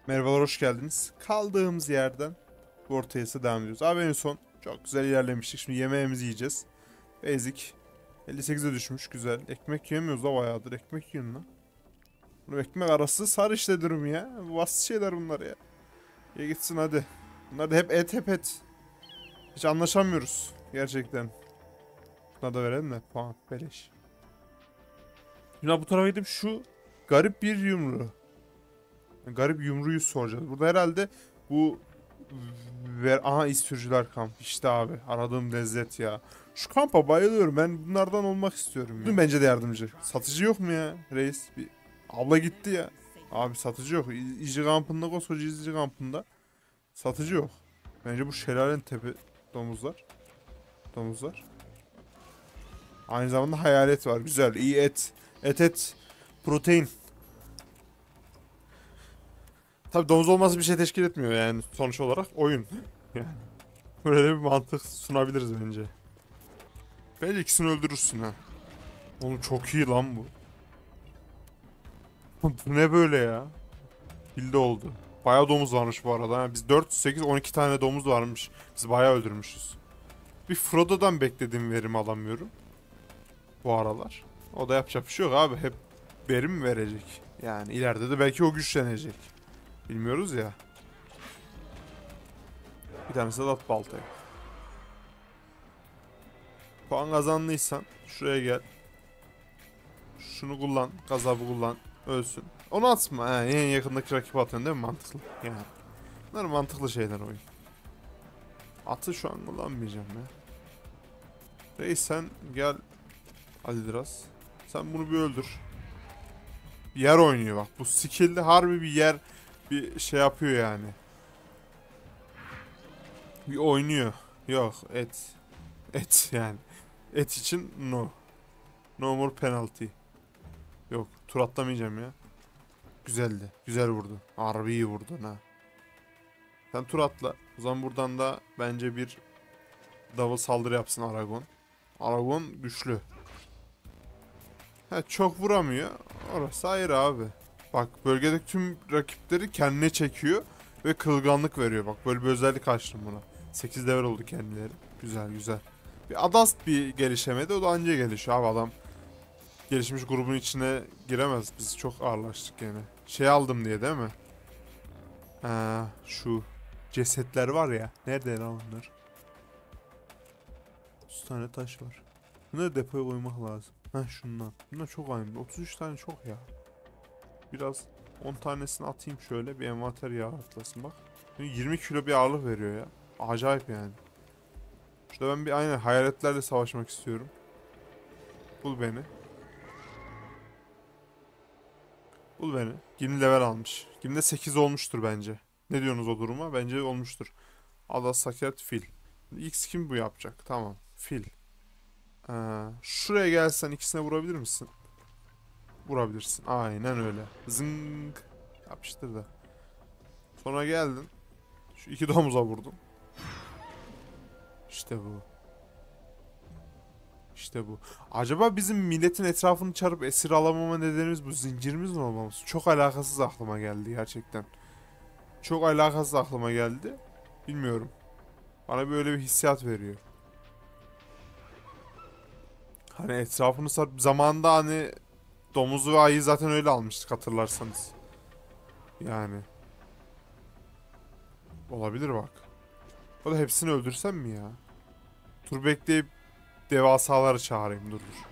Merhabalar, hoş geldiniz. Kaldığımız yerden Vortex'e devam ediyoruz. Abi en son çok güzel ilerlemiştik. Şimdi yemeğimizi yiyeceğiz. Basic 58'e düşmüş, güzel. Ekmek yemiyoruz da bayağıdır. Ekmek yiyin lan. Bu ekmek arası sar işte durum ya. Bu basit şeyler bunlar ya. Ye gitsin hadi. Bunlar da hep et hep et. Hiç anlaşamıyoruz gerçekten. Buna da verelim de puan beleş. Şimdi bu tarafa gidip şu garip bir yumru. Garip yumruyu soracağız. Burada herhalde bu aha İstürcüler kamp. İşte abi aradığım lezzet ya. Şu kampa bayılıyorum. Ben bunlardan olmak istiyorum ya. Bence de yardımcı. Satıcı yok mu ya reis? Bir abla gitti ya. Abi satıcı yok. İzci kampında, koskoca izci kampında satıcı yok. Bence bu şelalenin tepe domuzlar. Domuzlar. Aynı zamanda hayalet var. Güzel. İyi et. Et. Protein. Tabii domuz olması bir şey teşkil etmiyor yani sonuç olarak oyun. Yani böyle bir mantık sunabiliriz bence. Bence ikisini öldürürsün ha. Oğlum çok iyi lan bu. Bu ne böyle ya? Bildi oldu. Bayağı domuz varmış bu arada. Yani biz 4, 8, 12 tane domuz varmış. Biz bayağı öldürmüşüz. Bir Frodo'dan beklediğim verimi alamıyorum. Bu aralar. O da yapacak bir şey yok abi. Hep verim verecek. Yani ileride de belki o güçlenecek. Bilmiyoruz ya. Bir tanesi de at baltayı. Puan kazandıysan şuraya gel. Şunu kullan. Gazabı kullan. Ölsün. Onu atma. He, en yakındaki rakip atıyorsun değil mi? Mantıklı. Yani. Bunlar mantıklı şeyler oyun. Atı şu an kullanmayacağım ya. Reis sen gel. Hadi biraz. Sen bunu bir öldür. Bir yer oynuyor bak. Bu skill'de harbi bir yer bir şey yapıyor yani. Bir oynuyor. Yok et. Et yani. Et için no. No more penalty. Yok tur atlamayacağım ya. Güzeldi. Güzel vurdu. Harbi iyi vurdun ha. Sen tur atla. O zaman buradan da bence bir double saldırı yapsın Aragon. Aragon güçlü. Ha, çok vuramıyor. Orası ayrı abi. Bak bölgedeki tüm rakipleri kendine çekiyor ve kırılganlık veriyor. Bak böyle bir özellik açtım buna. 8 level oldu kendileri. Güzel güzel. Bir Adast bir gelişemedi. O da anca gelişiyor abi adam. Gelişmiş grubun içine giremez. Biz çok ağırlaştık gene. Şey aldım diye değil mi? Şu cesetler var ya. Nerede lan onlar? 100 tane taş var. Bunları depoya koymak lazım. Heh şundan. Bunlar çok aynı. 33 tane çok ya. Biraz 10 tanesini atayım şöyle. Bir envanter yağ atlasın bak. 20 kilo bir ağırlık veriyor ya. Acayip yani. Şurada ben bir aynen hayaletlerle savaşmak istiyorum. Bul beni. Bul beni. 20 level almış. 20'de 8 olmuştur bence. Ne diyorsunuz o duruma? Bence olmuştur. Ada Saket Fil. X kim bu yapacak? Tamam. Fil. Şuraya gelsen ikisine vurabilir misin? Vurabilirsin. Aynen öyle. Zınk. Yapıştır da. Sonra geldin. Şu iki domuza vurdum. İşte bu. İşte bu. Acaba bizim milletin etrafını çarpıp esir alamama nedenimiz bu zincirimiz mi olmamız? Çok alakasız aklıma geldi gerçekten. Çok alakasız aklıma geldi. Bilmiyorum. Bana böyle bir hissiyat veriyor. Hani etrafını sarıp zamanında hani domuzu ve ayı zaten öyle almıştık hatırlarsanız. Yani. Olabilir bak. O da hepsini öldürsem mi ya? Dur bekleyip devasaları çağırayım dur.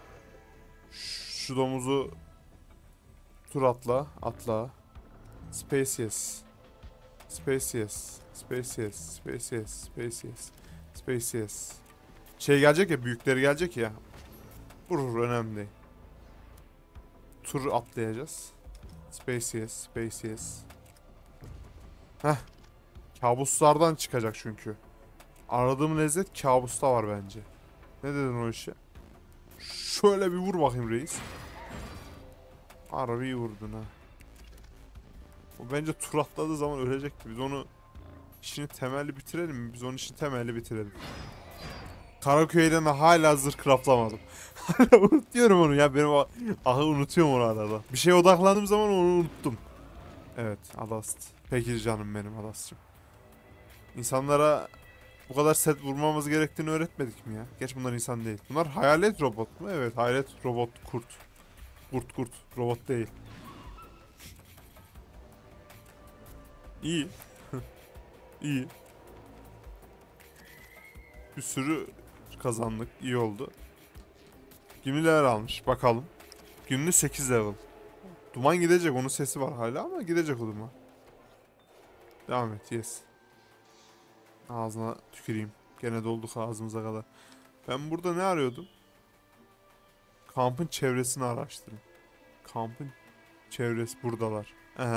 Şu domuzu tur atla. Spacious. Spacious. Spacious. Spacious. Spacious. Spacious. Şey gelecek ya, büyükleri gelecek ya. Vurur, önemli değil. Tur atlayacağız. Spacious. Spacious. Heh. Kabuslardan çıkacak çünkü. Aradığım lezzet kabusta var bence. Ne dedin o işe? Şöyle bir vur bakayım reis. Harbi iyi vurdun ha. O bence tur atladığı zaman ölecekti. Biz onu işini temelli bitirelim mi? Biz onun işini temelli bitirelim. Karaköy'den de hala zırh craftlamadım. Hala unutuyorum onu ya. Benim ahı unutuyorum onu arada. Bir şeye odaklandığım zaman onu unuttum. Evet, Adast. Peki canım benim Adast'cığım. İnsanlara bu kadar set vurmamız gerektiğini öğretmedik mi ya? Geç bunlar insan değil. Bunlar hayalet robot mu? Evet, hayalet robot kurt. Kurt. Robot değil. İyi. İyi. Bir sürü kazandık. İyi oldu. Gümrüler almış. Bakalım. Gümrü 8 level. Duman gidecek. Onun sesi var hala ama gidecek o duman. Devam et. Yes. Ağzına tüküreyim. Gene dolduk ağzımıza kadar. Ben burada ne arıyordum? Kampın çevresini araştırın. Kampın çevresi buradalar.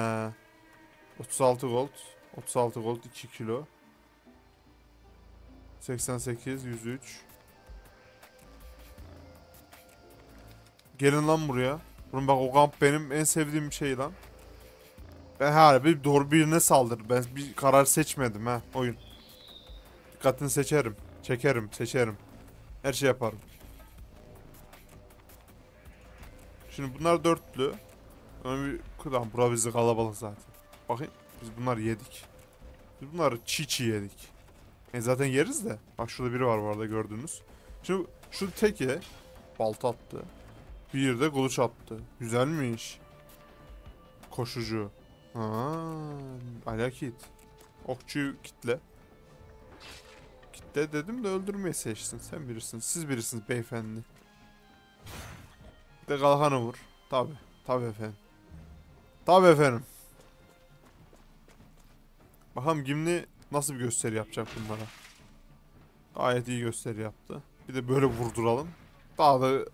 36 gold. 36 gold 2 kilo. 88 103. Gelin lan buraya. Oğlum bak o kamp benim en sevdiğim şey lan. Ben harbi doğru birine saldır. Ben bir karar seçmedim ha oyun. Dikkatini seçerim. Çekerim, seçerim. Her şey yaparım. Şimdi bunlar dörtlü. Öyle bir kudan bura bizi kalabalık zaten. Bakın biz bunları yedik. Biz bunları çiğ yedik. Zaten yeriz de. Bak şurada biri var bu arada gördünüz. Şimdi şu teke balta attı. Bir de kılıç attı. Güzelmiş. Koşucu. Alakit. Okçuyu kitle. Kitle dedim de öldürmeyi seçtin. Sen birisiniz. Siz birisiniz beyefendi. Bir de kalkanı vur. Tabi. Tabi efendim. Tabi efendim. Bakalım Gimli nasıl bir gösteri yapacak bunlara. Gayet iyi gösteri yaptı. Bir de böyle vurduralım. Daha da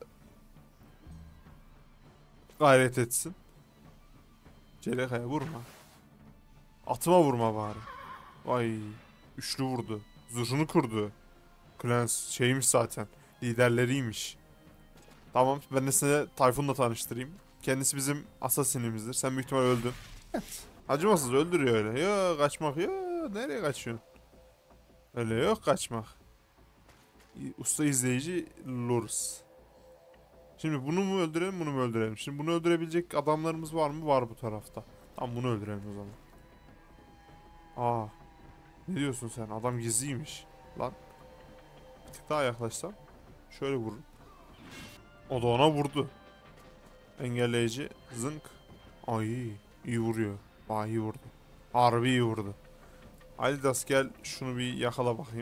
gayret etsin. Celekaya vurma. Atıma vurma bari. Vay. Üçlü vurdu. Zırhını kurdu. Clans şeymiş zaten. Liderleriymiş. Tamam ben de seni Tayfun'la tanıştırayım. Kendisi bizim asasinimizdir. Sen büyük ihtimal öldün. Evet. Acımasız öldürüyor öyle. Yok kaçmak yok. Nereye kaçıyorsun? Öyle yok kaçmak. Usta izleyici Lurs. Şimdi bunu mu öldürelim bunu mu öldürelim? Şimdi bunu öldürebilecek adamlarımız var mı? Var bu tarafta. Tamam bunu öldürelim o zaman. Aa. Ne diyorsun sen? Adam gizliymiş. Lan. Bir tık daha yaklaşsam. Şöyle vurun. O da ona vurdu. Engelleyici. Zınk. Ay. İyi vuruyor. Vay iyi vurdu. Harbi iyi vurdu. Alidas gel şunu bir yakala bakayım.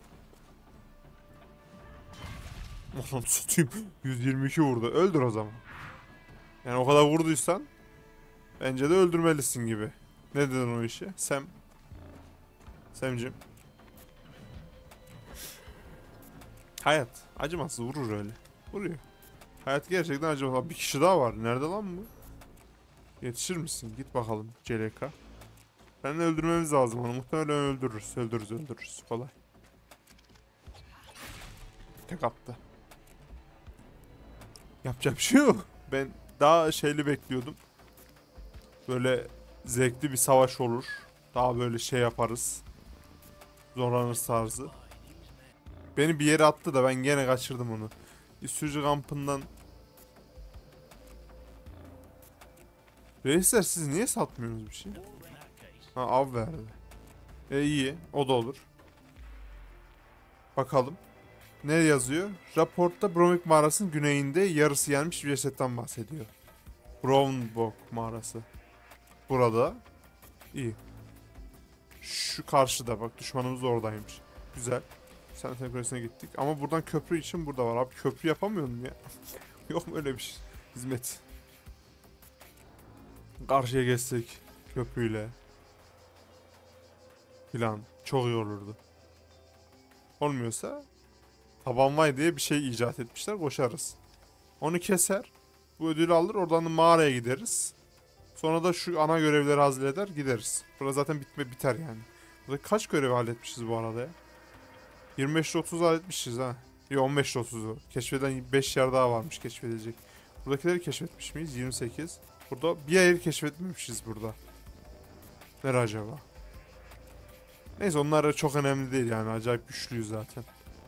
Onu tutayım. 122 vurdu. Öldür o zaman. Yani o kadar vurduysan bence de öldürmelisin gibi. Ne dedin o işi? Semcim. Hayat. Acımasız vurur öyle. Vuruyor. Hayat gerçekten acımasız. Bir kişi daha var. Nerede lan bu? Yetişir misin? Git bakalım CLK. Ben de öldürmemiz lazım onu. Muhtemelen öldürürüz. Kolay. Tek attı. Yapacak bir şey yok. Ben daha şeyli bekliyordum. Böyle zevkli bir savaş olur. Daha böyle şey yaparız. Zorlanır tarzı. Beni bir yere attı da ben gene kaçırdım onu. İsücü kampından. Reisler siz niye satmıyorsunuz bir şey? Ha av verdi. İyi o da olur. Bakalım. Ne yazıyor? Raportta Bromik mağarasının güneyinde yarısı yenmiş bir cesetten bahsediyor. Brownbok mağarası. Burada. İyi. Şu karşıda bak düşmanımız da oradaymış. Güzel. Sentinel Kulesi'ne gittik. Ama buradan köprü için burada var. Abi köprü yapamıyorum ya. Yok mu öyle bir şey? Hizmet. Karşıya geçsek köprüyle. Plan. Çok iyi olurdu. Olmuyorsa taban vay diye bir şey icat etmişler. Koşarız. Onu keser. Bu ödülü alır. Oradan da mağaraya gideriz. Sonra da şu ana görevleri halleder gideriz. Burada zaten biter yani. Burada kaç görevi halletmişiz bu arada ya? 25-30 halletmişiz ha. Ya 15-30'u. Keşfeden 5 yer daha varmış keşfedilecek. Buradakileri keşfetmiş miyiz? 28. Burada bir yer keşfetmemişiz burada. Nere acaba? Neyse onlar çok önemli değil yani. Acayip güçlüyüz zaten.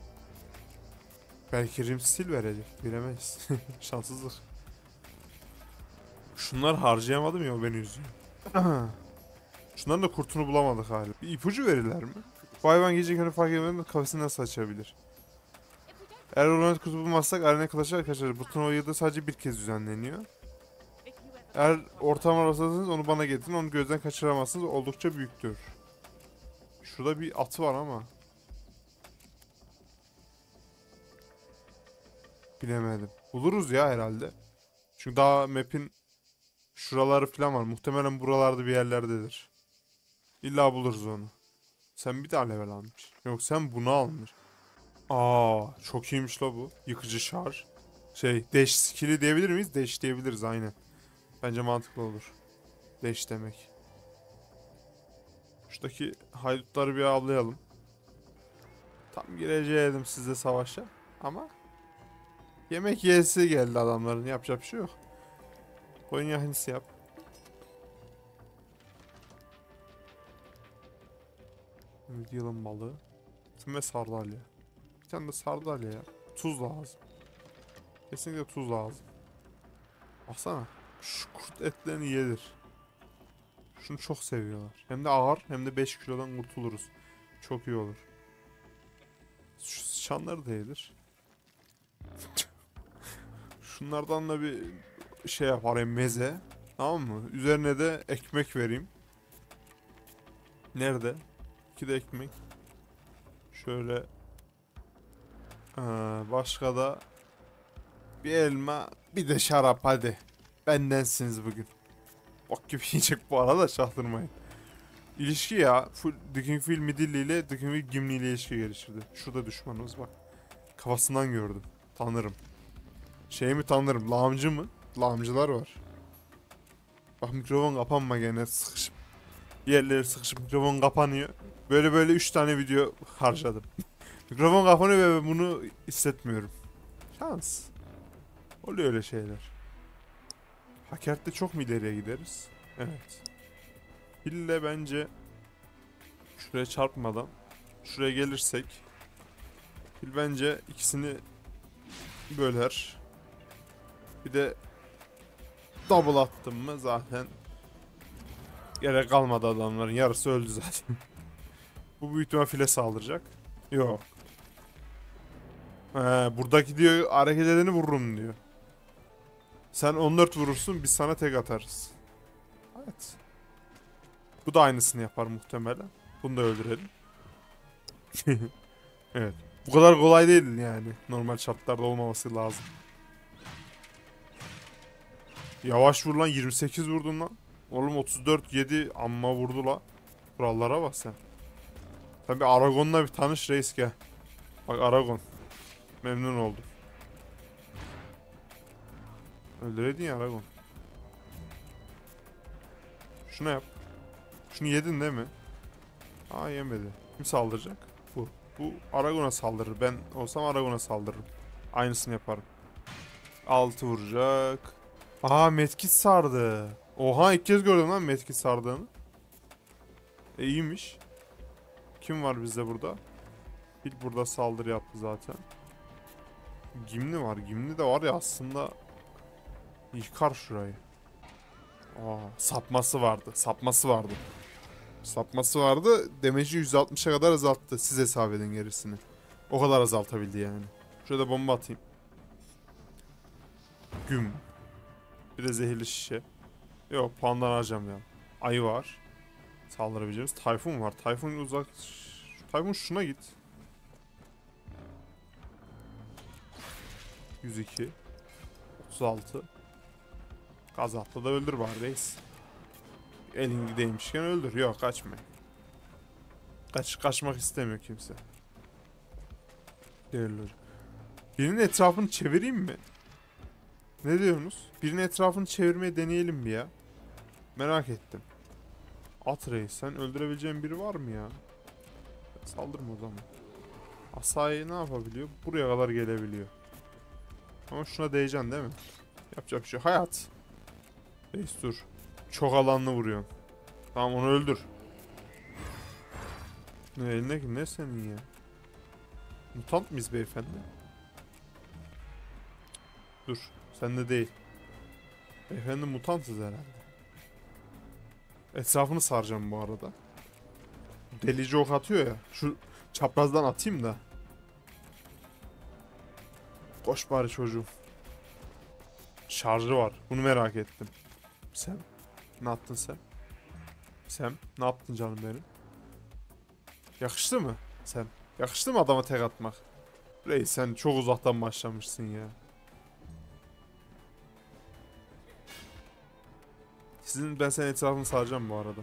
Belki Rim stil verecek. Bilemeyiz. Şanssızlık. Şunlar harcayamadım ya o beni üzüyor. Şunların da kurtunu bulamadık hala. Bir ipucu verirler mi? Bu hayvan gece kendini fark etmeden kafesini nasıl açabilir? Eğer ormanı kutu bulmazsak arena kılaşarak kaçarız. Bu turnuva yılda sadece bir kez düzenleniyor. Eğer ortama rastlarsanız onu bana getirin. Onu gözden kaçıramazsınız. Oldukça büyüktür. Şurada bir atı var ama. Bilemedim. Buluruz ya herhalde. Çünkü daha map'in şuraları falan var. Muhtemelen buralarda bir yerlerdedir. İlla buluruz onu. Sen bir daha level almış. Yok sen bunu almış. Aa çok iyiymiş la bu. Yıkıcı şarj. Dash skill'i diyebilir miyiz? Dash diyebiliriz aynen. Bence mantıklı olur. Dash demek. Şuradaki haydutları bir avlayalım. Tam gireceğim sizle savaşa. Ama yemek yesi geldi adamların. Yapacak bir şey yok. Koyun yahnisi yap. Yılın balığı. Ve sardalya. Bir tane de sardalya ya. Tuz lazım. Kesinlikle tuz lazım. Baksana. Şu kurt etlerini yedir. Şunu çok seviyorlar. Hem de ağır hem de 5 kilodan kurtuluruz. Çok iyi olur. Şu sıçanları da yedir. Şunlardan da bir şey yaparım meze. Tamam mı? Üzerine de ekmek vereyim. Nerede? 2 de ekmek. Şöyle. Başka da bir elma bir de şarap hadi. Bendensiniz bugün. Bak gibi yiyecek bu arada çaktırmayın. İlişki ya. Dickingfield Midilli ile Dickingfield Gimli ile ilişki geliştirdi. Şurada düşmanımız bak. Kafasından gördüm. Tanırım. Şey mi tanırım? Lağımcı mı? Lağımcılar var. Bak mikrofon kapanma gene sıkışıp. Yerleri sıkışıp mikrofon kapanıyor. Böyle 3 tane video harcadım. Mikrofon kapanıyor ve ben bunu hissetmiyorum. Şans. Oluyor öyle şeyler. Hakert'te çok mu ileriye gideriz? Evet. Hille bence şuraya çarpmadan şuraya gelirsek Hil bence ikisini böler. Bir de double attım mı zaten gerek kalmadı, adamların yarısı öldü zaten. Bu büyük ihtimal file saldıracak. Yok. Buradaki diyor hareket edeni vururum diyor. Sen 14 vurursun biz sana tek atarız. Evet. Bu da aynısını yapar muhtemelen. Bunu da öldürelim. Evet. Bu kadar kolay değil yani. Normal şartlarda olmaması lazım. Yavaş vur lan, 28 vurdun lan. Oğlum 34 7 amma vurdu la. Kurallara bak sen. Sen bir Aragon'la bir tanış reis gel. Bak Aragon. Memnun oldum. Öldüredin ya Aragon. Şunu yap. Şunu yedin değil mi? Aa yemedi. Kim saldıracak? Bu. Bu Aragon'a saldırır. Ben olsam Aragon'a saldırırım. Aynısını yaparım. 6 vuracak. Aa medkit sardı. Oha ilk kez gördüm lan medkit sardığını. İyiymiş. Kim var bizde burada? Bil burada saldırı yaptı zaten. Gimli var. Gimli de var ya aslında. Yıkar şurayı. Aa, sapması vardı. Sapması vardı. Sapması vardı. Damage'i %60'a kadar azalttı. Siz hesap edin gerisini. O kadar azaltabildi yani. Şurada bomba atayım. Güm. Bir de zehirli şişe. Yok puandan harcamayalım. Ayı var. Saldırabileceğimiz. Tayfun var. Tayfun uzak. Tayfun şuna git. 102. 36. Gazapla da öldür bari reis. Elin gideymişken öldür. Yok kaçma. Kaçmak istemiyor kimse. Değerli. Birinin etrafını çevireyim mi? Ne diyorsunuz? Birinin etrafını çevirmeye deneyelim bir ya. Merak ettim. At reis, sen öldürebileceğin biri var mı ya? Saldırma o zaman. Asayi ne yapabiliyor? Buraya kadar gelebiliyor. Ama şuna değeceksin değil mi? Yapacak bir şey. Hayat. Reis dur. Çok alanlı vuruyorsun. Tamam onu öldür. Ne elindeki ne senin ya? Mutant mıyız beyefendi? Dur. Sen de değil. Beyefendi mutantız herhalde. Etrafını saracağım bu arada. Delici ok atıyor ya. Şu çaprazdan atayım da. Koş bari çocuğum. Şarjı var. Bunu merak ettim. Sen ne yaptın sen? Sen ne yaptın canım benim? Yakıştı mı sen? Yakıştı mı adama tek atmak? Reis sen çok uzaktan başlamışsın ya. Ben senin etrafını saracağım bu arada.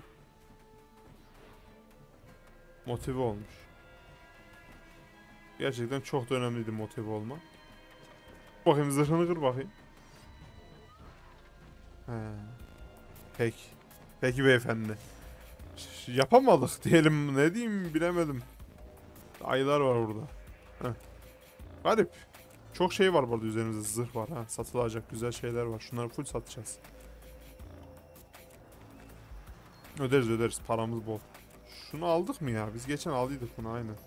Motive olmuş. Gerçekten çok da önemliydi motive olma. Bakayım zırhını kır bakayım. He. Peki. Peki beyefendi. Yapamadık diyelim, ne diyeyim bilemedim. Ayılar var burada. Heh. Garip. Çok şey var burada, üzerimizde zırh var ha. Satılacak güzel şeyler var. Şunları full satacağız. Öderiz paramız bol. Şunu aldık mı ya? Biz geçen aldıydık bunu aynen.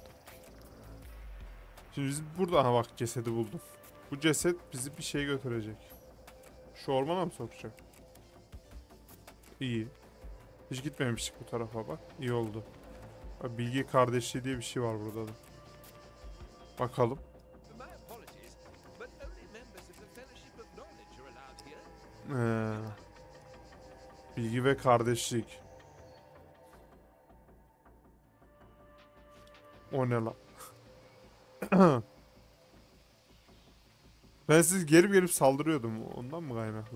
Şimdi biz burada, aha bak cesedi buldum. Bu ceset bizi bir şeye götürecek. Şu ormana mı sokacak? İyi. Hiç gitmemiştik bu tarafa bak. İyi oldu. Bak, bilgi kardeşliği diye bir şey var burada da. Bakalım. Ee, bilgi ve kardeşlik. O ne lan? Ben siz gelip saldırıyordum. Ondan mı kaynaklı?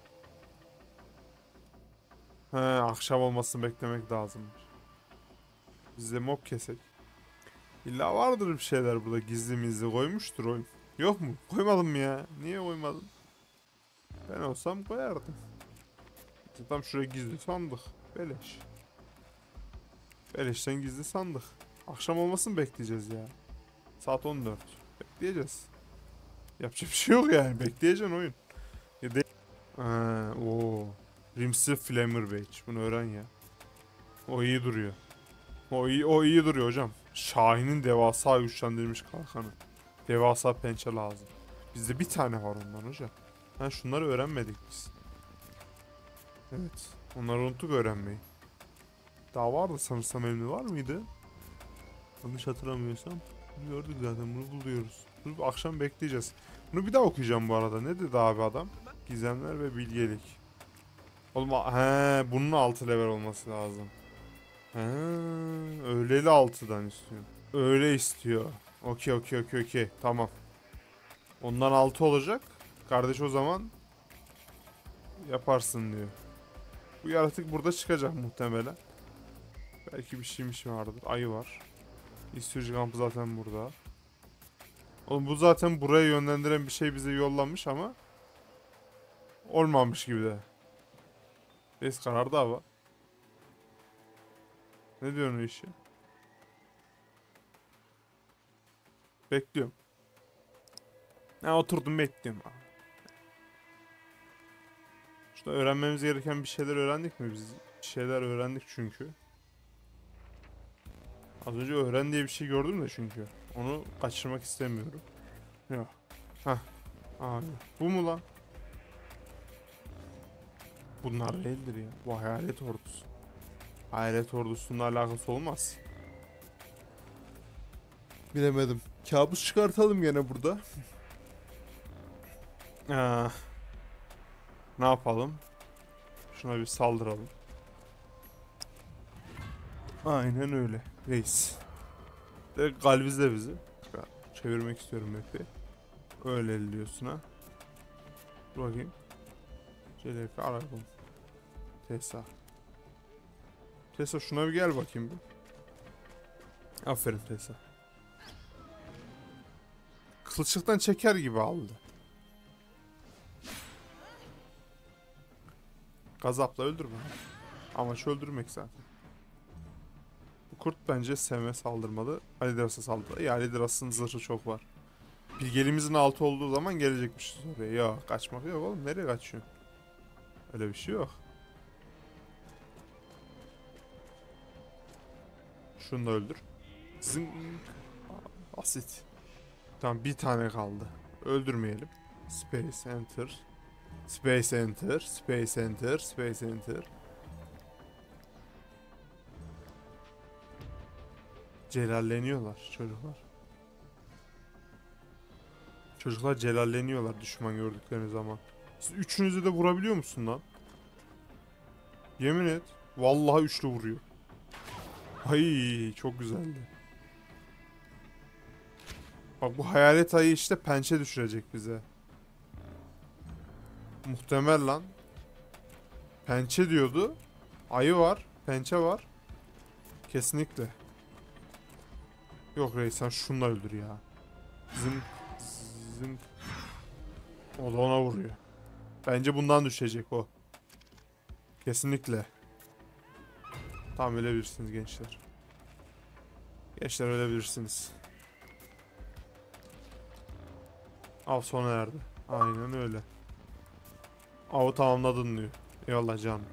He, akşam olmasını beklemek lazımmış. Biz de mob kesek. İlla vardır bir şeyler burada, gizli mizli koymuştur oyun. Yok mu? Koymadım mı ya? Niye koymadın? Ben olsam koyardım. Tam şuraya gizli sandık. Beleş. Beleşten gizli sandık. Akşam olmasını bekleyeceğiz ya. Saat 14. Bekleyeceğiz. Yapacak bir şey yok yani. Bekleyeceksin oyun. Ya de o Rimsi Flamer Badge. Bunu öğren ya. O iyi duruyor. O iyi duruyor hocam. Şahin'in devasa güçlendirilmiş kalkanı. Devasa pençe lazım. Bizde bir tane var ondan hocam. Ha, şunları öğrenmedik biz. Evet. Onları unuttuk öğrenmeyi. Daha vardı sanırsam, emri var mıydı? Yanlış hatırlamıyorsam. Gördük zaten, bunu buluyoruz. Bunu akşam bekleyeceğiz. Bunu bir daha okuyacağım bu arada. Ne dedi abi adam? Gizemler ve bilgelik. Oğlum bunun 6 level olması lazım. He, öyleli 6'dan istiyor. Öyle istiyor. Okey. Tamam. Ondan 6 olacak. Kardeş o zaman yaparsın diyor. Bu yaratık burada çıkacak muhtemelen. Belki bir şeymiş vardır. Ayı var. İstirici kampı zaten burada. Oğlum bu zaten buraya yönlendiren bir şey bize yollamış ama olmamış gibi de. Neyse, karardı hava. Ne diyorsun o işi? Bekliyorum. Ha, oturdum bekliyorum. Şurada öğrenmemiz gereken bir şeyler öğrendik mi biz? Bir şeyler öğrendik çünkü. Az önce öğren diye bir şey gördüm de çünkü. Onu kaçırmak istemiyorum. Yok. Hah. Abi. Bu mu lan? Bunlar değildir ya. Bu hayalet ordusu. Hayalet ordusunun alakası olmaz. Bilemedim. Kabus çıkartalım gene burada. Ee, ne yapalım? Şuna bir saldıralım. Aynen öyle. Reis. De galvizle bizi. Çevirmek istiyorum map'i. Öyle diyorsun ha. Dur bakayım. CLF arayalım. Tesa şuna bir gel bakayım bir. Aferin Tesa. Kılçıktan çeker gibi aldı. Gazapla öldürme. Amaç öldürmek zaten. Bu kurt bence Sem'e saldırmalı. Alidras'a saldırmalı. Ya Alidras'ın zırhı çok var. Bilgelimizin altı olduğu zaman gelecekmişiz oraya. Yok, kaçmak yok oğlum. Nereye kaçıyorsun? Öyle bir şey yok. Şunu da öldür. Zınk. Basit. Tamam, bir tane kaldı. Öldürmeyelim. Space Enter. Space Enter. Space Enter. Space Enter. Celalleniyorlar çocuklar. Çocuklar celalleniyorlar düşman gördükleri zaman. Siz üçünüzü de vurabiliyor musun lan? Yemin et. Vallahi üçlü vuruyor. Ay çok güzeldi. Bak bu hayalet ayı işte pençe düşürecek bize. Muhtemel lan. Pençe diyordu. Ayı var. Pençe var. Kesinlikle. Yok reis sen şununla öldür ya. Zın. Zın. O da ona vuruyor. Bence bundan düşecek o. Kesinlikle. Tamam ölebilirsiniz gençler. Gençler ölebilirsiniz. Av sona erdi. Aynen öyle. Avı tamamladın diyor. Eyvallah canım.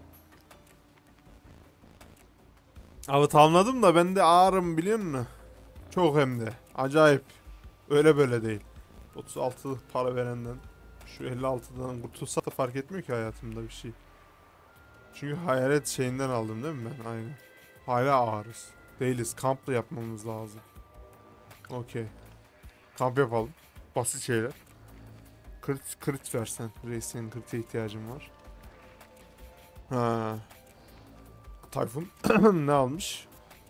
Avı tamamladım da ben de ağrım biliyor musun? Çok hem de. Acayip. Öyle böyle değil. 36 para verenden şu 56'dan kurtulsa da fark etmiyor ki hayatımda bir şey. Çünkü hayalet şeyinden aldım değil mi ben? Aynen. Hala ağırız. Değiliz. Kampla yapmamız lazım. Okey. Kamp yapalım. Basit şeyler. Crit versen. Reis senin crit'e ihtiyacın var. Ha. Tayfun ne almış?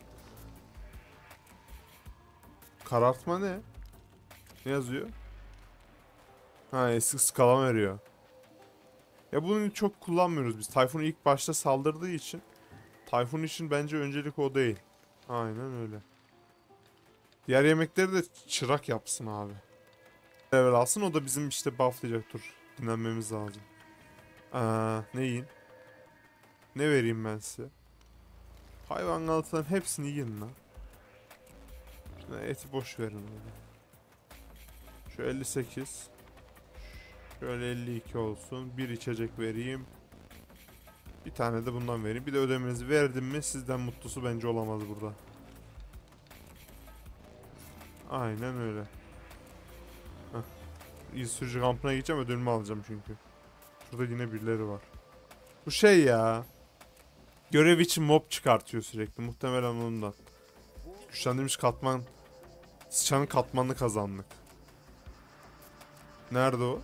Karartma ne? Ne yazıyor? Ha eski skala veriyor. Ya bunu çok kullanmıyoruz biz. Tayfun ilk başta saldırdığı için. Tayfun için bence öncelik o değil. Aynen öyle. Diğer yemekleri de çırak yapsın abi. Level alsın o da bizim işte bufflayacak. Dur. Dinlenmemiz lazım. Ne yiyin? Ne vereyim ben size? Hayvan galataların hepsini yiyin lan. Şuna eti boş verin öyle. Şu 58. Şöyle 52 olsun. Bir içecek vereyim. Bir tane de bundan vereyim. Bir de ödemenizi verdim mi sizden mutlusu bence olamaz burada. Aynen öyle. Heh. İyi sürücü kampına gideceğim ödülümü alacağım çünkü. Şurada yine birileri var. Bu şey ya. Görev için mob çıkartıyor sürekli. Muhtemelen ondan. Güçlendirilmiş katman. Sıçanın katmanını kazandık. Nerede o?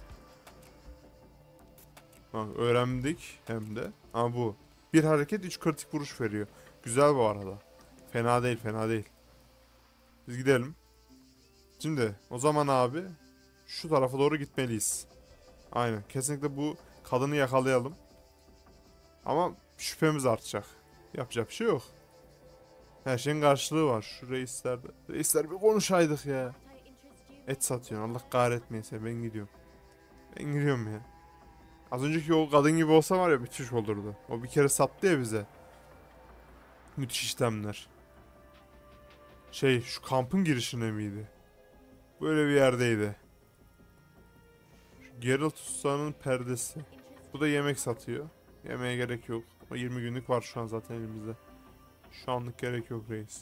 Bak öğrendik hem de. Ha bu. Bir hareket 3 kritik vuruş veriyor. Güzel bu arada. Fena değil fena değil. Biz gidelim. Şimdi o zaman abi şu tarafa doğru gitmeliyiz. Aynen. Kesinlikle bu kadını yakalayalım. Ama şüphemiz artacak. Yapacak bir şey yok. Her şeyin karşılığı var. Şu reislerde. Reisler bir konuşaydık ya. Et satıyorsun. Allah kahretmeyse ben gidiyorum. Ben gidiyorum ya. Az önceki o kadın gibi olsa var ya müthiş olurdu. O bir kere sattı ya bize. Müthiş işlemler. Şey şu kampın girişine miydi? Böyle bir yerdeydi. Şu Geralt Usta'nın perdesi. Bu da yemek satıyor. Yemeğe gerek yok. O 20 günlük var şu an zaten elimizde. Şu anlık gerek yok reis.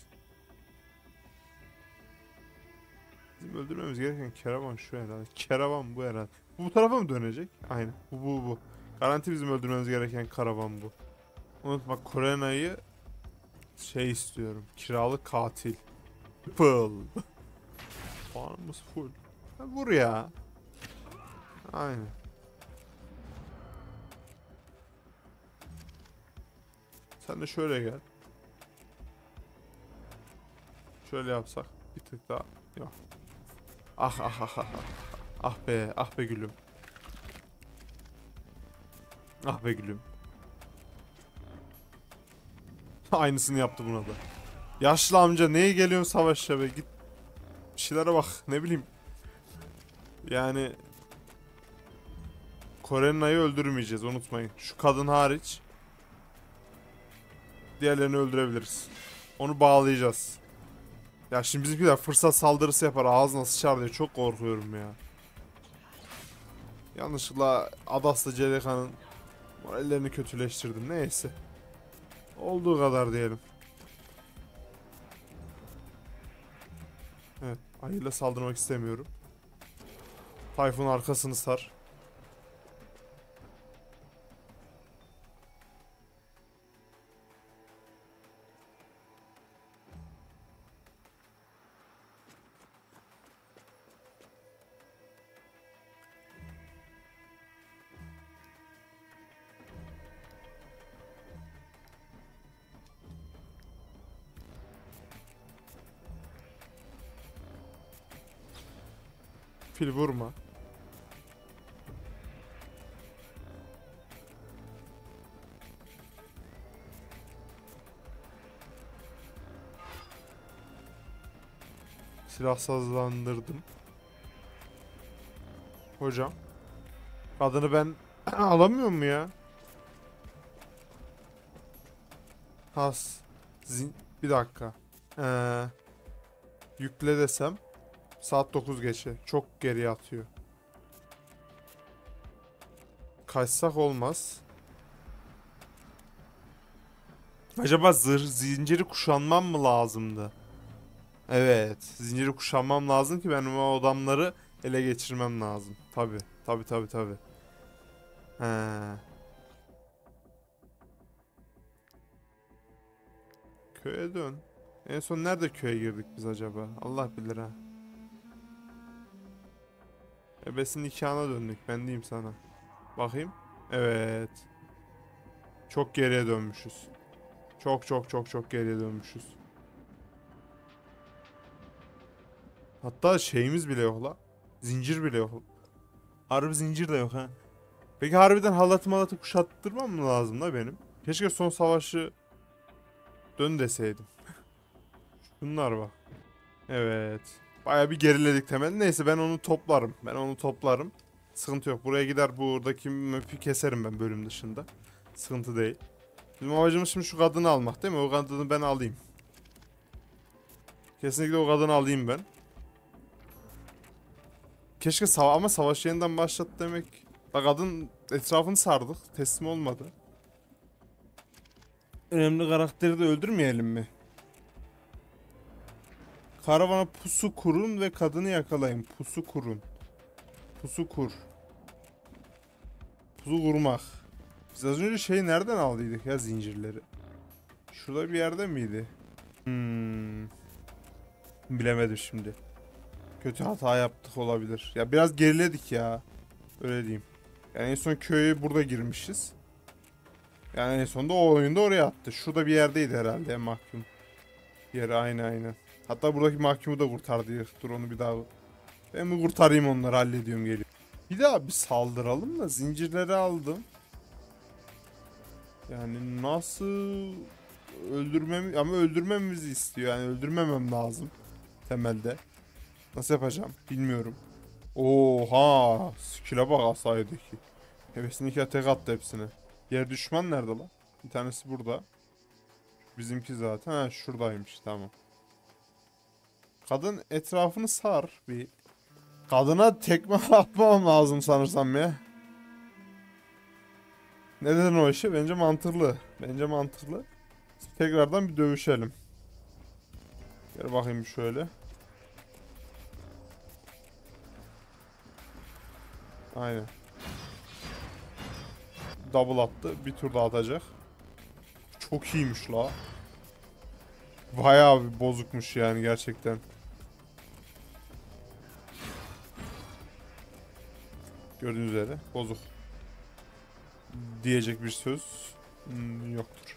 Bizim öldürmemiz gereken keravan şu herhalde. Keravan bu herhalde. Bu tarafa mı dönecek? Aynen. Bu. Garanti bizim öldürmemiz gereken karavan bu. Unutma Korena'yı şey istiyorum. Kiralık katil. Pıl. Puanımız full. Ha, vur ya. Aynen. Sen de şöyle gel. Şöyle yapsak. Bir tık daha. Yok. Ah. Ah be gülüm. Ah be gülüm. Aynısını yaptı buna da. Yaşlı amca neye geliyorsun savaşa be git. Bir şeylere bak ne bileyim. Yani Korena'yı öldürmeyeceğiz unutmayın. Şu kadın hariç. Diğerlerini öldürebiliriz. Onu bağlayacağız. Ya şimdi bizimkiler fırsat saldırısı yapar ağzına sıçar diye çok korkuyorum ya. Yanlışlıkla Adas'la Celekan'ın morallerini kötüleştirdim neyse. Olduğu kadar diyelim. Evet ayıyla saldırmak istemiyorum. Tayfun arkasını sar. Fil vurma. Silahsızlandırdım. Hocam. Kadını ben alamıyor mu ya? Has. Bir dakika. Ee, Yükle desem. Saat 9 geçe. Çok geriye atıyor. Kaçsak olmaz. Acaba zinciri kuşanmam mı lazımdı? Evet. Zinciri kuşanmam lazım ki ben o adamları ele geçirmem lazım. Tabi. Tabi. He. Köye dön. En son nerede köye girdik biz acaba? Allah bilir ha. Ebesin nikahına döndük. Ben diyeyim sana. Bakayım. Evet. Çok geriye dönmüşüz. Çok geriye dönmüşüz. Hatta şeyimiz bile yok la. Zincir bile yok. Harbi zincir de yok ha. Peki harbiden halatı kuşattırmam mı lazım da benim? Keşke son savaşı dön deseydim. Bunlar bak. Evet. Baya bir geriledik temel. Neyse ben onu toplarım. Sıkıntı yok. Buraya gider buradaki map'i keserim ben bölüm dışında. Sıkıntı değil. Bizim amacımız şimdi şu kadını almak değil mi? O kadını ben alayım. Kesinlikle o kadını alayım ben. Keşke ama savaş yeniden başladı demek. Bak kadın etrafını sardık. Teslim olmadı. Önemli karakteri de öldürmeyelim mi? Karavana pusu kurun ve kadını yakalayın. Pusu kurun. Pusu kur. Pusu kurmak. Biz az önce şeyi nereden aldıydık ya zincirleri? Şurada bir yerde miydi? Bilemedim şimdi. Kötü hata yaptık olabilir. Ya biraz geriledik ya. Öyle diyeyim. Yani en son köye burada girmişiz. Yani en sonunda o oyunda oraya attı. Şurada bir yerdeydi herhalde mahkum. Yeri aynen. Hatta buradaki mahkumu da kurtardı. Dur onu bir daha. Ben mi kurtarayım onları hallediyorum geliyor. Bir daha bir saldıralım da zincirleri aldım. Yani nasıl ama öldürmemizi istiyor. Yani öldürmemem lazım temelde. Nasıl yapacağım bilmiyorum. Oha! Skill'e bak asayedeki. Hevesini ikiye tek attı hepsine. Diğer düşman nerede lan? Bir tanesi burada. Bizimki zaten. Ha şuradaymış tamam. Kadın etrafını sar bir. Kadına tekme atmam lazım sanırsam ya. Neden o işi? Bence mantıklı. Tekrardan bir dövüşelim. Gel bakayım şöyle. Aynen. Double attı. Bir tur daha atacak. Çok iyiymiş la. Bayağı bir bozukmuş yani gerçekten. Gördüğünüz üzere bozuk. Diyecek bir söz yoktur.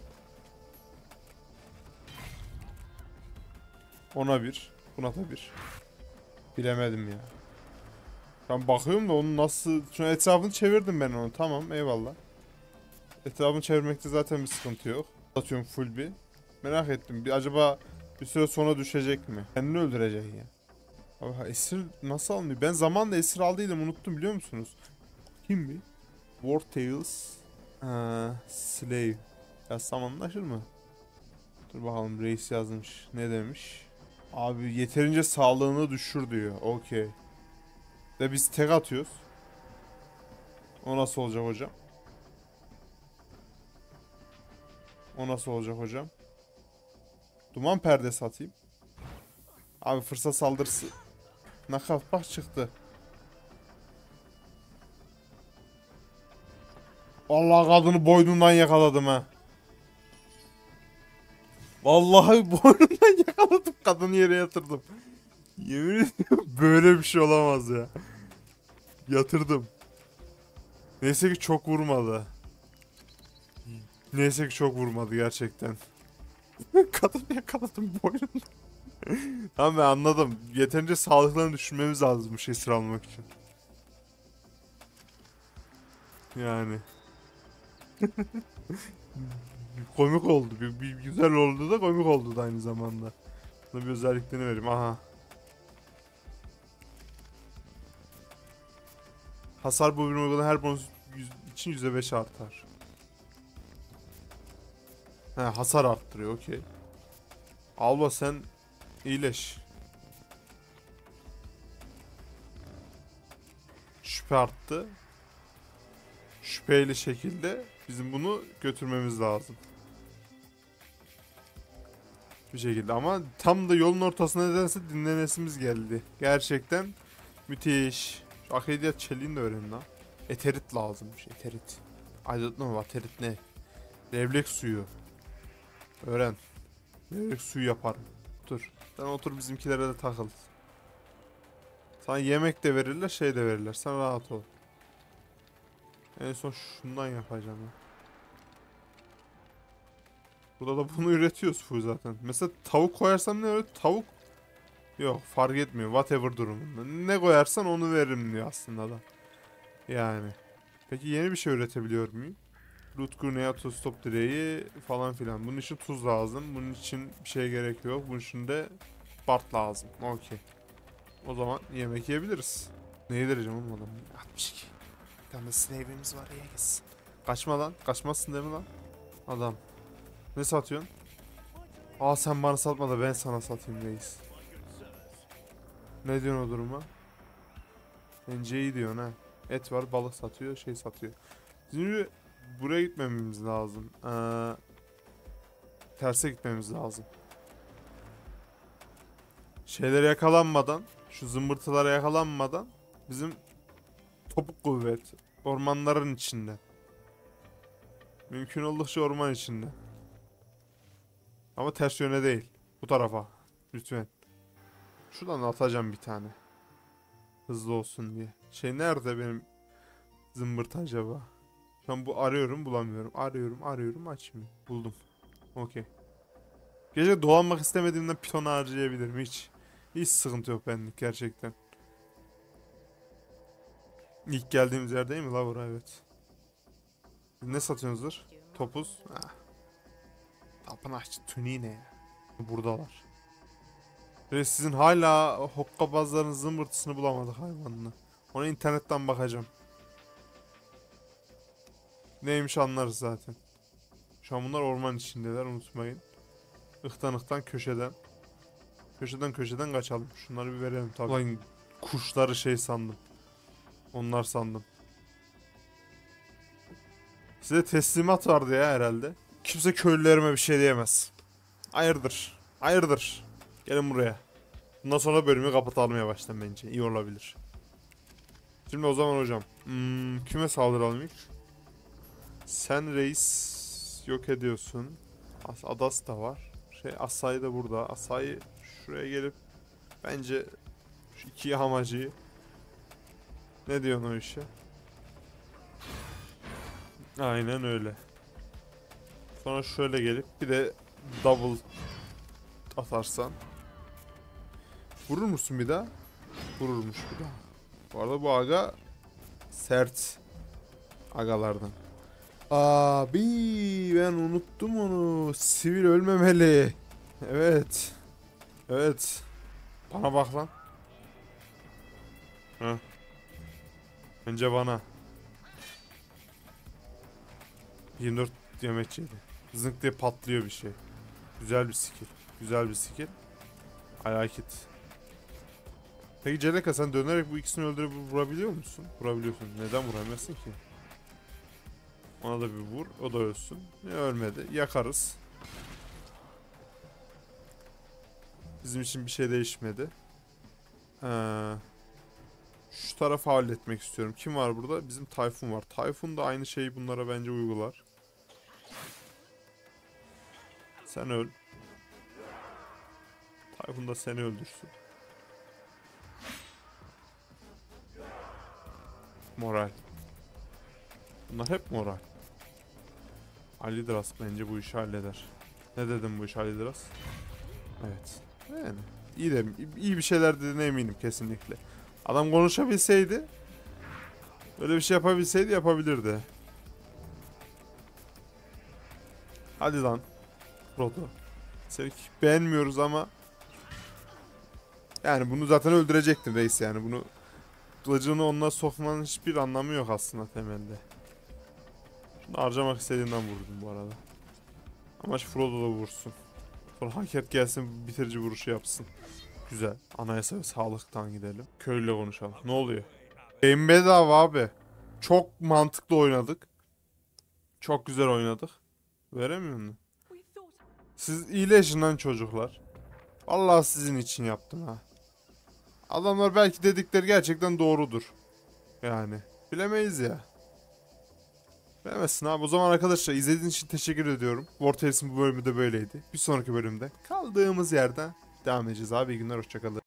Ona bir, buna da bir. Bilemedim ya. Ben bakıyorum da onu nasıl... Şuna etrafını çevirdim ben onu. Tamam eyvallah. Etrafını çevirmekte zaten bir sıkıntı yok. Atıyorum full bir. Merak ettim. Acaba bir süre sonra düşecek mi? Kendini öldürecek ya. Abi esir nasıl alınıyor? Ben zamanla esir aldıydım unuttum biliyor musunuz? Kim bir? War Tales. Slave. Yazsam anlaşır mı? Dur bakalım reis yazmış. Ne demiş? Abi yeterince sağlığını düşür diyor. Okey. Ve biz tek atıyoruz. O nasıl olacak hocam? Duman perdesi atayım. Abi fırsat saldırısı. Nakaf bak çıktı. Allah kadını boynundan yakaladım ha. Vallahi boynundan yakaladım kadını yere yatırdım. Yemin ediyorum böyle bir şey olamaz ya. Yatırdım. Neyse ki çok vurmadı. Neyse ki çok vurmadı gerçekten. Kadını yakaladım boynundan. Tamam ben anladım. Yeterince sağlıklarını düşünmemiz lazım bu şey sıralamak için. Yani. Komik oldu. Bir güzel oldu da komik oldu da aynı zamanda. Buna bir özelliklerini vereyim. Aha. Hasar bu bir uygulanan her bonus için %5 artar. He, hasar arttırıyor, okey. Alba sen iyileş. Şüphe arttı. Şüpheli şekilde bizim bunu götürmemiz lazım. Bir şekilde ama tam da yolun ortasına nedense dinlenesimiz geldi. Gerçekten müthiş. Şu akrediyat çeliğini de öğrenin lan. Eterit lazımmış, eterit. Aydınlatma mı? Eterit ne? Levrek suyu. Öğren. Levrek suyu yaparım. Dur. Sen otur bizimkilere de takıl. Sana yemek de verirler, şey de verirler. Sen rahat ol. En son şundan yapacağım ya. Burada da bunu üretiyoruz full zaten. Mesela tavuk koyarsam ne öyle? Tavuk yok, fark etmiyor. Whatever durumunda. Ne koyarsan onu veririm diyor aslında da. Yani. Peki yeni bir şey üretebiliyor muyum? Root grenade, tuz top direği falan filan. Bunun için tuz lazım. Bunun için bir şey gerek yok. Bunun için de bart lazım. Okey. O zaman yemek yiyebiliriz. Ne yedireceğim oğlum adamı? 62. Bir tane snave'imiz var ya gitsin. Kaçma lan. Kaçmazsın değil mi lan? Adam. Ne satıyorsun? Aa sen bana satma da ben sana satayım reis. Ne diyorsun o duruma? Bence iyi diyorsun ha. Et var, balık satıyor, şey satıyor. Şimdi buraya gitmememiz lazım. Terse gitmemiz lazım. Şeylere yakalanmadan, şu zımbırtılara yakalanmadan bizim topuk kuvvet ormanların içinde. Mümkün oldukça orman içinde. Ama ters yöne değil. Bu tarafa. Lütfen. Şuradan atacağım bir tane. Hızlı olsun diye. Şey nerede benim zımbırtı acaba? Şu an bu arıyorum bulamıyorum. Arıyorum açmıyor. Buldum. Okey. Gece dolanmak istemediğimden pitonu harcayabilirim hiç. Hiç sıkıntı yok benlik gerçekten. İlk geldiğimiz yer değil mi la bura? Evet. Ne satıyorsunuzdur? Topuz. Ah. Tapınakçı tüniği ne ya? Buradalar. Ve sizin hala hokkabazların zımbırtısını bulamadık hayvanını. Ona internetten bakacağım. Neymiş anlarız zaten. Şu an bunlar orman içindeler unutmayın. Ihtan köşeden. Köşeden kaçalım. Şunları bir verelim tabii. Ulan kuşları şey sandım. Onlar sandım. Size teslimat vardı ya herhalde. Kimse köylülerime bir şey diyemez. Hayırdır? Hayırdır? Gelin buraya. Bundan sonra bölümü kapatalım yavaştan bence. İyi olabilir. Şimdi o zaman hocam. Kime saldıralım ilk? Sen reis yok ediyorsun. Adas da var. Asay da burada. Asay şuraya gelip bence şu iki hamacıyı ne diyorsun o işe? Aynen öyle. Sonra şöyle gelip bir de double atarsan. Vurur musun bir daha? Vururmuş bir daha. Bu arada bu aga sert agalardan. Abi ben unuttum onu. Sivil ölmemeli. Evet. Evet. Bana bak lan. Heh. Önce bana. 24 yemek yedi. Zınk diye patlıyor bir şey. Güzel bir skill. Güzel bir skill. Ayak it. Peki Celeka sen dönerek bu ikisini öldürüp vurabiliyor musun? Vurabiliyorsun. Neden vuramıyorsun ki? Ona da bir vur. O da ölsün. Ölmedi. Yakarız. Bizim için bir şey değişmedi. Şu tarafı halletmek istiyorum. Kim var burada? Bizim Tayfun var. Tayfun da aynı şeyi bunlara bence uygular. Sen öl. Tayfun da seni öldürsün. Moral. Bunlar hep moral. Alidras bence bu işi halleder. Ne dedim bu iş Alidras? Evet. Yani iyi bir şeyler dediğine eminim kesinlikle. Adam konuşabilseydi, öyle bir şey yapabilseydi yapabilirdi. Hadi lan Frodo. Sevik beğenmiyoruz ama yani bunu zaten öldürecektin reis yani. Bunu kılıcını onunla sokmanın hiçbir anlamı yok aslında temelde. Şunu harcamak istediğinden vurdum bu arada. Ama şu Frodo da vursun. Sonra Haket gelsin bitirici vuruşu yapsın. Güzel. Anayasa ve sağlıktan gidelim. Köylüyle konuşalım. Ne oluyor? Game bedava abi. Çok mantıklı oynadık. Çok güzel oynadık. Veremiyor musun? Siz iyileşin lan çocuklar. Vallahi sizin için yaptım ha. Adamlar belki dedikleri gerçekten doğrudur. Yani. Bilemeyiz ya. Bilemezsin abi. O zaman arkadaşlar izlediğiniz için teşekkür ediyorum. Vortex'in bu bölümü de böyleydi. Bir sonraki bölümde kaldığımız yerden devam edeceğiz abi. İyi günler, hoşçakalın.